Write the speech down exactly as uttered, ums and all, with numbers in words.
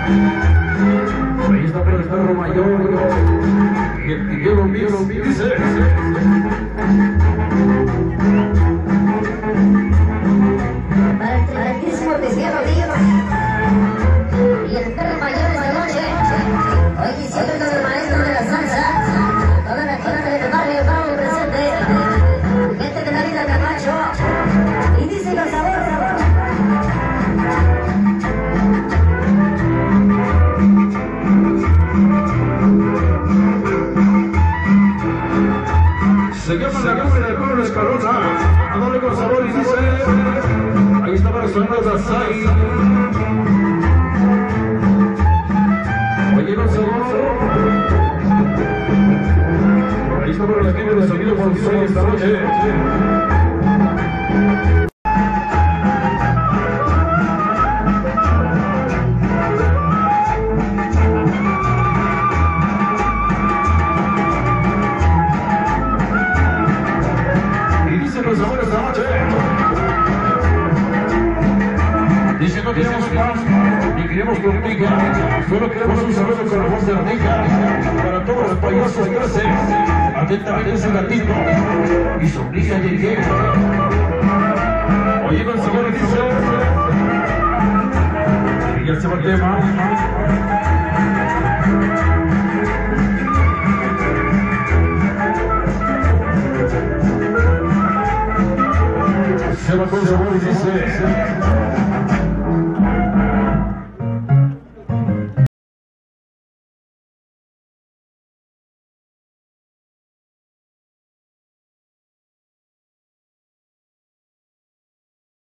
Ahí está por el perro mayor. Y el tiguero mío dice. Para el mismo tiguero mío. Y el perro mayor de la noche. Hoy diciendo el maestro de la salsa. Toda la gente del barrio Bravo presente. Gente de la vida Camacho. Y dice los sabores, sabor. Se llama la cámara del pueblo Escalona. A darle con sabor y dice. Ahí está para sonar de Asai. Oye, con sabor. Ahí está para la gente de sonido con sueño esta noche. Los sabores de la noche. Dice no queremos paz, ni queremos tortilla, solo queremos un saludo con la voz de ardilla para todos los payasos que hacen atentamente su gatito y su brilla de hielo. Oye, con sabores dice y ya se va el tema. Se va con sabor y dice